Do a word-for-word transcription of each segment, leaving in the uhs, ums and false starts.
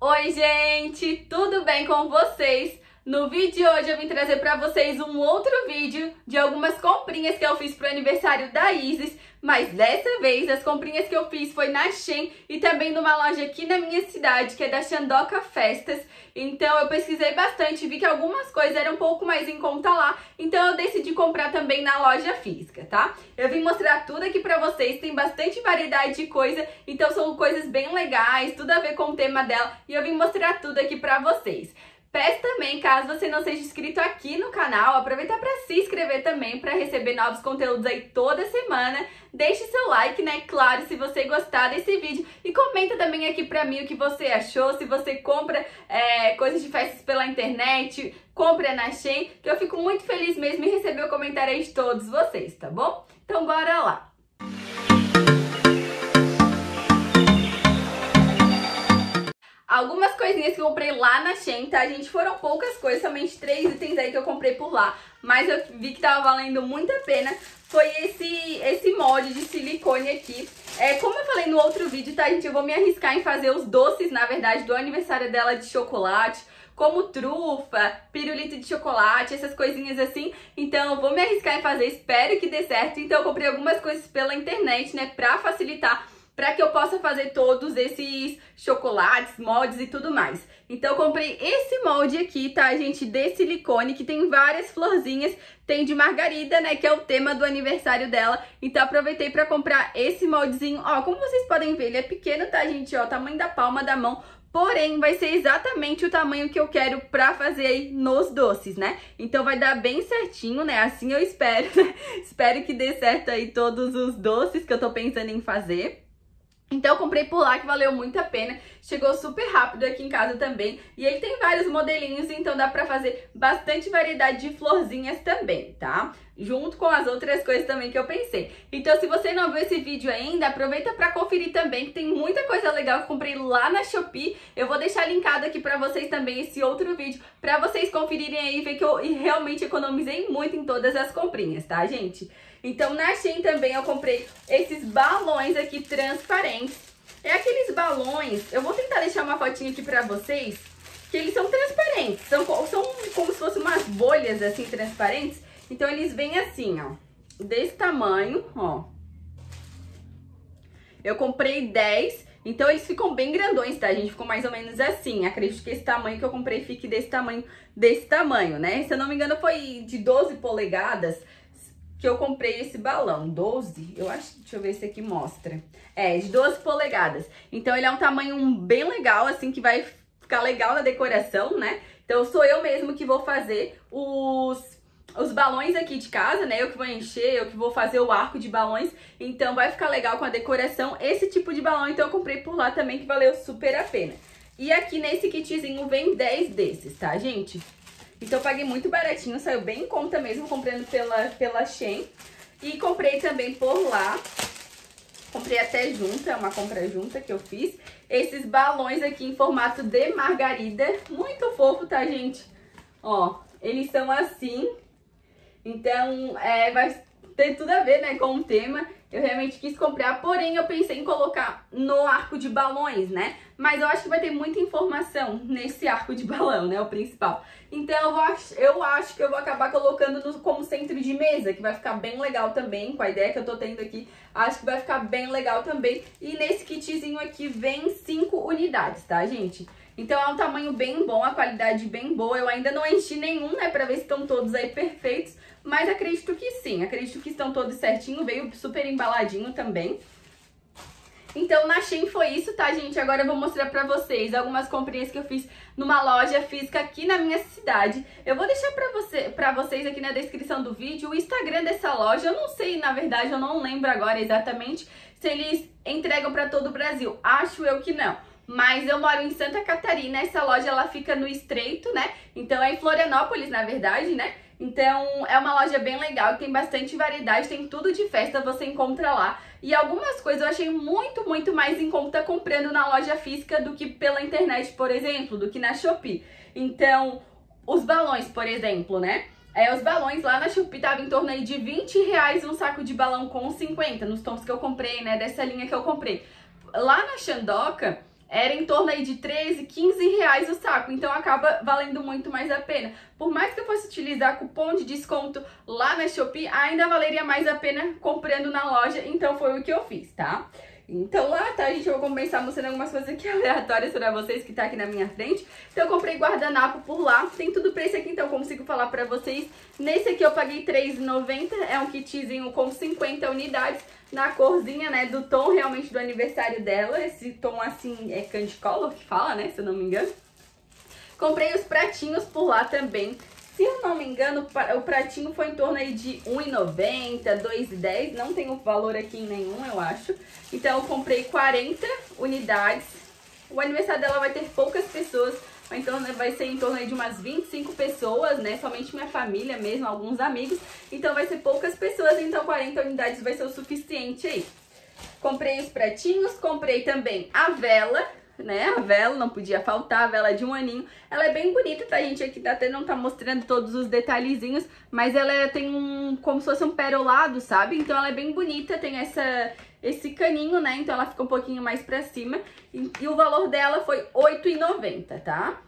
Oi, gente! Tudo bem com vocês? No vídeo de hoje eu vim trazer pra vocês um outro vídeo de algumas comprinhas que eu fiz pro aniversário da Isis, mas dessa vez as comprinhas que eu fiz foi na Shein e também numa loja aqui na minha cidade, que é da Xandoca Festas. Então eu pesquisei bastante e vi que algumas coisas eram um pouco mais em conta lá, então eu decidi comprar também na loja física, tá? Eu vim mostrar tudo aqui pra vocês, tem bastante variedade de coisa, então são coisas bem legais, tudo a ver com o tema dela, e eu vim mostrar tudo aqui pra vocês. Peço também, caso você não seja inscrito aqui no canal, aproveita para se inscrever também para receber novos conteúdos aí toda semana. Deixe seu like, né? Claro, se você gostar desse vídeo. E comenta também aqui pra mim o que você achou, se você compra é, coisas de festas pela internet, compra na Shein, que eu fico muito feliz mesmo em receber o comentário aí de todos vocês, tá bom? Então bora lá! Algumas coisinhas que eu comprei lá na Shein, tá, gente? Foram poucas coisas, somente três itens aí que eu comprei por lá. Mas eu vi que tava valendo muito a pena. Foi esse, esse molde de silicone aqui. É, como eu falei no outro vídeo, tá, gente? Eu vou me arriscar em fazer os doces, na verdade, do aniversário dela de chocolate. Como trufa, pirulito de chocolate, essas coisinhas assim. Então eu vou me arriscar em fazer, espero que dê certo. Então eu comprei algumas coisas pela internet, né, pra facilitar, para que eu possa fazer todos esses chocolates, moldes e tudo mais. Então eu comprei esse molde aqui, tá, gente, de silicone, que tem várias florzinhas, tem de margarida, né, que é o tema do aniversário dela. Então aproveitei para comprar esse moldezinho, ó, como vocês podem ver, ele é pequeno, tá, gente, ó, tamanho da palma da mão. Porém, vai ser exatamente o tamanho que eu quero pra fazer aí nos doces, né? Então vai dar bem certinho, né? Assim eu espero, né? Espero que dê certo aí todos os doces que eu tô pensando em fazer. Então eu comprei por lá, que valeu muito a pena, chegou super rápido aqui em casa também, e ele tem vários modelinhos, então dá pra fazer bastante variedade de florzinhas também, tá? Junto com as outras coisas também que eu pensei. Então se você não viu esse vídeo ainda, aproveita pra conferir também, que tem muita coisa legal que eu comprei lá na Shopee. Eu vou deixar linkado aqui pra vocês também esse outro vídeo, pra vocês conferirem aí e ver que eu realmente economizei muito em todas as comprinhas, tá, gente? Então na Shein também eu comprei esses balões aqui transparentes. É aqueles balões, eu vou tentar deixar uma fotinha aqui pra vocês, que eles são transparentes, são, são como se fossem umas bolhas assim transparentes. Então eles vêm assim, ó, desse tamanho, ó. Eu comprei dez, então eles ficam bem grandões, tá, gente? Ficou mais ou menos assim. Acredito que esse tamanho que eu comprei fique desse tamanho, desse tamanho, né? Se eu não me engano foi de doze polegadas que eu comprei esse balão. doze, eu acho, deixa eu ver se aqui mostra. É, de doze polegadas. Então ele é um tamanho bem legal, assim, que vai ficar legal na decoração, né? Então sou eu mesmo que vou fazer os... os balões aqui de casa, né? Eu que vou encher, eu que vou fazer o arco de balões. Então vai ficar legal com a decoração. Esse tipo de balão, então eu comprei por lá também, que valeu super a pena. E aqui nesse kitzinho vem dez desses, tá, gente? Então eu paguei muito baratinho, saiu bem em conta mesmo, comprando pela, pela Shein. E comprei também por lá. Comprei até junta, é uma compra junta que eu fiz. Esses balões aqui em formato de margarida. Muito fofo, tá, gente? Ó, eles são assim. Então, é, vai ter tudo a ver, né, com o tema. Eu realmente quis comprar, porém eu pensei em colocar no arco de balões, né? Mas eu acho que vai ter muita informação nesse arco de balão, né, o principal. Então eu, vou, eu acho que eu vou acabar colocando no, como centro de mesa, que vai ficar bem legal também, com a ideia que eu tô tendo aqui. Acho que vai ficar bem legal também. E nesse kitzinho aqui vem cinco unidades, tá, gente? Então é um tamanho bem bom, a qualidade bem boa. Eu ainda não enchi nenhum, né, pra ver se estão todos aí perfeitos. Mas acredito que sim, acredito que estão todos certinho, veio super embaladinho também. Então na Shein foi isso, tá, gente? Agora eu vou mostrar pra vocês algumas comprinhas que eu fiz numa loja física aqui na minha cidade. Eu vou deixar pra, você, pra vocês aqui na descrição do vídeo o Instagram dessa loja. Eu não sei, na verdade, eu não lembro agora exatamente se eles entregam pra todo o Brasil. Acho eu que não. Mas eu moro em Santa Catarina, essa loja ela fica no Estreito, né? Então é em Florianópolis, na verdade, né? Então é uma loja bem legal, tem bastante variedade, tem tudo de festa, você encontra lá. E algumas coisas eu achei muito, muito mais em conta comprando na loja física do que pela internet, por exemplo, do que na Shopee. Então, os balões, por exemplo, né? É, os balões lá na Shopee tava em torno aí de vinte reais um saco de balão com cinquenta, nos tons que eu comprei, né? Dessa linha que eu comprei. Lá na Xandoca, era em torno aí de treze, quinze reais o saco, então acaba valendo muito mais a pena. Por mais que eu fosse utilizar cupom de desconto lá na Shopee, ainda valeria mais a pena comprando na loja, então foi o que eu fiz, tá? Então lá, tá, gente, eu vou começar mostrando algumas coisas aqui aleatórias pra vocês que tá aqui na minha frente. Então eu comprei guardanapo por lá, tem tudo pra esse aqui, então eu consigo falar pra vocês. Nesse aqui eu paguei três reais e noventa centavos, é um kitzinho com cinquenta unidades, na corzinha, né, do tom realmente do aniversário dela. Esse tom assim, é candy color que fala, né, se eu não me engano. Comprei os pratinhos por lá também. Se eu não me engano, o pratinho foi em torno aí de um real e noventa centavos, dois reais e dez centavos, não tem o valor aqui em nenhum, eu acho. Então eu comprei quarenta unidades. O aniversário dela vai ter poucas pessoas, então vai ser em torno aí de umas vinte e cinco pessoas, né? Somente minha família mesmo, alguns amigos. Então vai ser poucas pessoas, então quarenta unidades vai ser o suficiente aí. Comprei os pratinhos, comprei também a vela, né? A vela, não podia faltar, a vela de um aninho. Ela é bem bonita, tá, gente? Aqui até não tá mostrando todos os detalhezinhos, mas ela é, tem um, como se fosse um perolado, sabe? Então ela é bem bonita, tem essa, esse caninho, né? Então ela fica um pouquinho mais pra cima. E, e o valor dela foi oito reais e noventa centavos, tá?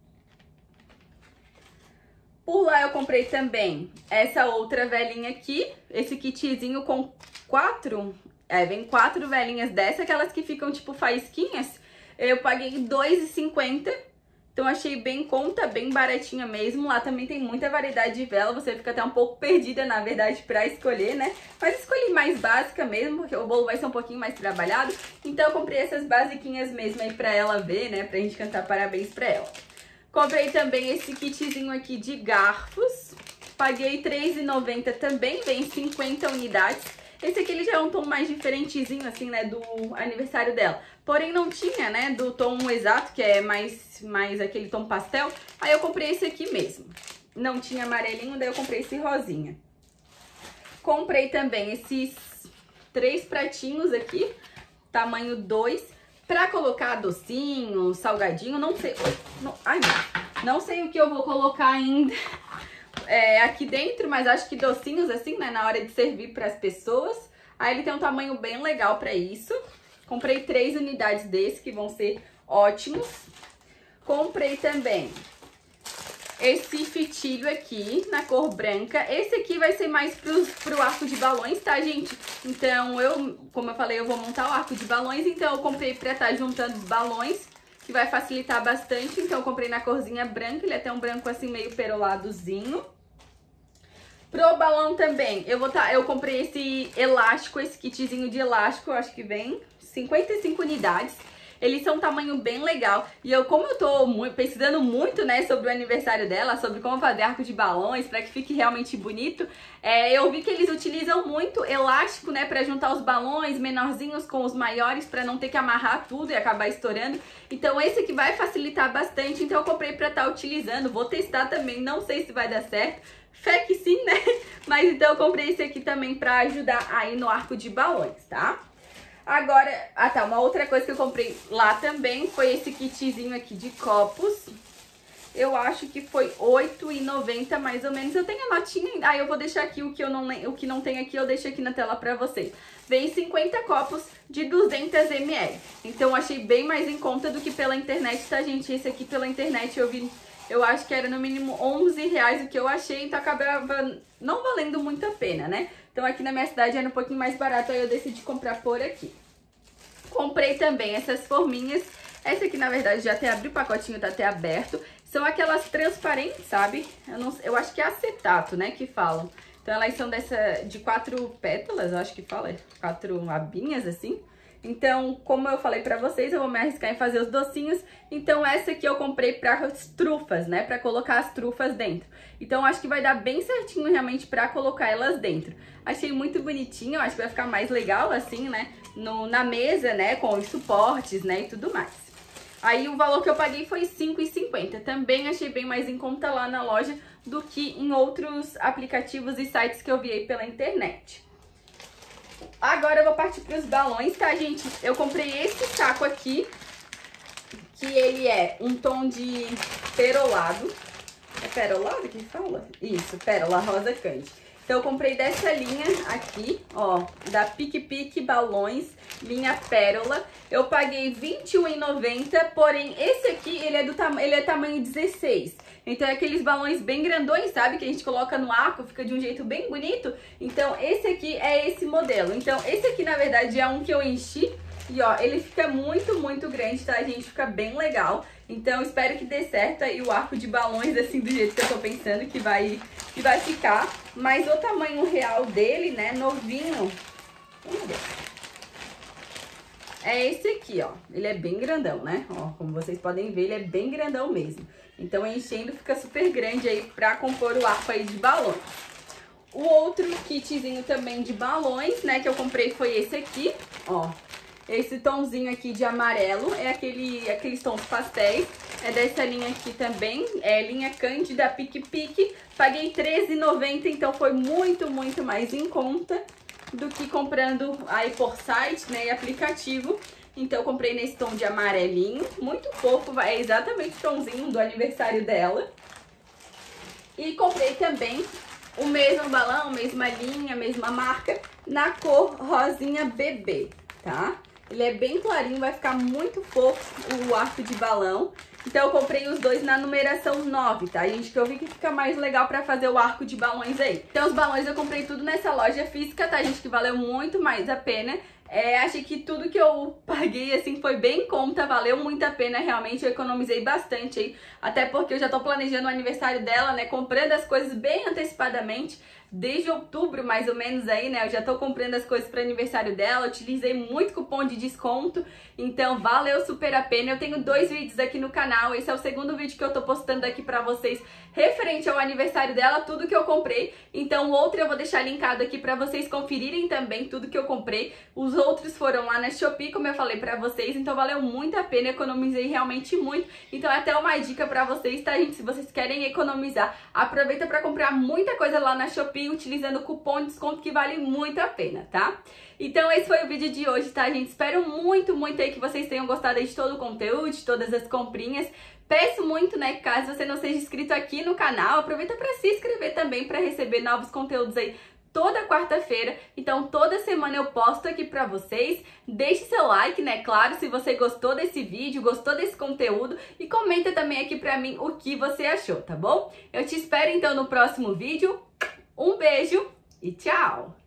Por lá eu comprei também essa outra velinha aqui, esse kitzinho com quatro, é, vem quatro velinhas dessa, aquelas que ficam tipo faísquinhas. Eu paguei dois reais e cinquenta centavos, então achei bem em conta, bem baratinha mesmo. Lá também tem muita variedade de vela, você fica até um pouco perdida, na verdade, pra escolher, né? Mas escolhi mais básica mesmo, porque o bolo vai ser um pouquinho mais trabalhado. Então eu comprei essas basiquinhas mesmo aí pra ela ver, né? Pra gente cantar parabéns pra ela. Comprei também esse kitzinho aqui de garfos, paguei três reais e noventa centavos também, vem cinquenta unidades. Esse aqui ele já é um tom mais diferentezinho, assim, né, do aniversário dela. Porém, não tinha, né, do tom exato, que é mais, mais aquele tom pastel. Aí eu comprei esse aqui mesmo. Não tinha amarelinho, daí eu comprei esse rosinha. Comprei também esses três pratinhos aqui, tamanho dois, pra colocar docinho, salgadinho, não sei... Não, ai, não, não sei o que eu vou colocar ainda... É, aqui dentro, mas acho que docinhos assim, né, na hora de servir para as pessoas. Aí ele tem um tamanho bem legal para isso. Comprei três unidades desse, que vão ser ótimos. Comprei também esse fitilho aqui, na cor branca. Esse aqui vai ser mais pro, pro arco de balões, tá, gente? Então, eu, como eu falei, eu vou montar o arco de balões, então eu comprei pra estar juntando os balões, que vai facilitar bastante. Então eu comprei na corzinha branca, ele é até um branco assim meio peroladozinho. Pro balão também, eu vou tá, eu comprei esse elástico, esse kitzinho de elástico, eu acho que vem cinquenta e cinco unidades. Eles são um tamanho bem legal. E eu, como eu tô muito, pesquisando muito, né, sobre o aniversário dela, sobre como fazer arco de balões para que fique realmente bonito, é, eu vi que eles utilizam muito elástico, né, para juntar os balões menorzinhos com os maiores, para não ter que amarrar tudo e acabar estourando. Então esse aqui vai facilitar bastante, então eu comprei para estar utilizando. Vou testar também, não sei se vai dar certo. Fé que sim, né? Mas então eu comprei esse aqui também para ajudar aí no arco de balões, tá? Agora, ah tá, uma outra coisa que eu comprei lá também foi esse kitzinho aqui de copos. Eu acho que foi oito reais e noventa centavos mais ou menos. Eu tenho a notinha, ah, eu vou deixar aqui o que, eu não, o que não tem aqui, eu deixo aqui na tela pra vocês. Vem cinquenta copos de duzentos mililitros. Então eu achei bem mais em conta do que pela internet, tá, gente? Esse aqui pela internet eu vi, eu acho que era no mínimo onze reais o que eu achei, então acabava não valendo muito a pena, né? Então aqui na minha cidade era um pouquinho mais barato, aí eu decidi comprar por aqui. Comprei também essas forminhas. Essa aqui, na verdade, já até abri o pacotinho, tá até aberto. São aquelas transparentes, sabe? Eu, não, eu acho que é acetato, né, que falam. Então elas são dessa, de quatro pétalas, eu acho que fala, quatro abinhas, assim. Então, como eu falei pra vocês, eu vou me arriscar em fazer os docinhos. Então essa aqui eu comprei para as trufas, né, pra colocar as trufas dentro. Então acho que vai dar bem certinho realmente pra colocar elas dentro. Achei muito bonitinho, acho que vai ficar mais legal assim, né, no, na mesa, né, com os suportes, né, e tudo mais. Aí o valor que eu paguei foi cinco reais e cinquenta centavos. Também achei bem mais em conta lá na loja do que em outros aplicativos e sites que eu vi aí pela internet. Agora eu vou partir para os balões, tá, gente? Eu comprei esse saco aqui, que ele é um tom de perolado. É perolado que fala? Isso, pérola rosa candy. Então eu comprei dessa linha aqui, ó, da Pique Pique Balões, linha Pérola. Eu paguei vinte e um reais e noventa centavos, porém esse aqui, ele é, do tam ele é tamanho dezesseis. Então é aqueles balões bem grandões, sabe? Que a gente coloca no arco, fica de um jeito bem bonito. Então esse aqui é esse modelo. Então esse aqui, na verdade, é um que eu enchi. E ó, ele fica muito, muito grande, tá, gente? Fica bem legal. Então espero que dê certo aí o arco de balões, assim, do jeito que eu tô pensando que vai, que vai ficar. Mas o tamanho real dele, né, novinho, vamos ver, é esse aqui, ó. Ele é bem grandão, né? Ó, como vocês podem ver, ele é bem grandão mesmo. Então enchendo fica super grande aí pra compor o arco aí de balões. O outro kitzinho também de balões, né, que eu comprei foi esse aqui, ó. Esse tomzinho aqui de amarelo é aquele, aqueles tons pastéis. É dessa linha aqui também, é linha Cândida Pique Pique. Paguei treze reais e noventa centavos, então foi muito, muito mais em conta do que comprando aí por site, né, e aplicativo. Então eu comprei nesse tom de amarelinho, muito fofo, é exatamente o tomzinho do aniversário dela. E comprei também o mesmo balão, mesma linha, mesma marca, na cor rosinha bebê, tá? Ele é bem clarinho, vai ficar muito fofo o arco de balão. Então eu comprei os dois na numeração nove, tá, gente? Que eu vi que fica mais legal pra fazer o arco de balões aí. Então os balões eu comprei tudo nessa loja física, tá, gente? Que valeu muito mais a pena. É, achei que tudo que eu paguei, assim, foi bem em conta, valeu muito a pena, realmente, eu economizei bastante aí, até porque eu já tô planejando o aniversário dela, né, comprando as coisas bem antecipadamente, desde outubro, mais ou menos aí, né, eu já tô comprando as coisas para aniversário dela, utilizei muito cupom de desconto, então valeu super a pena. Eu tenho dois vídeos aqui no canal, esse é o segundo vídeo que eu tô postando aqui pra vocês, referente ao aniversário dela, tudo que eu comprei, então o outro eu vou deixar linkado aqui pra vocês conferirem também tudo que eu comprei. Os outros foram lá na Shopee, como eu falei pra vocês, então valeu muito a pena, economizei realmente muito. Então é até uma dica pra vocês, tá, gente? Se vocês querem economizar, aproveita pra comprar muita coisa lá na Shopee, utilizando o cupom de desconto que vale muito a pena, tá? Então esse foi o vídeo de hoje, tá, gente? Espero muito, muito aí que vocês tenham gostado aí de todo o conteúdo, de todas as comprinhas. Peço muito, né, que caso você não seja inscrito aqui no canal, aproveita pra se inscrever também pra receber novos conteúdos aí toda quarta-feira. Então toda semana eu posto aqui pra vocês. Deixe seu like, né, claro, se você gostou desse vídeo, gostou desse conteúdo, e comenta também aqui pra mim o que você achou, tá bom? Eu te espero então no próximo vídeo. Um beijo e tchau!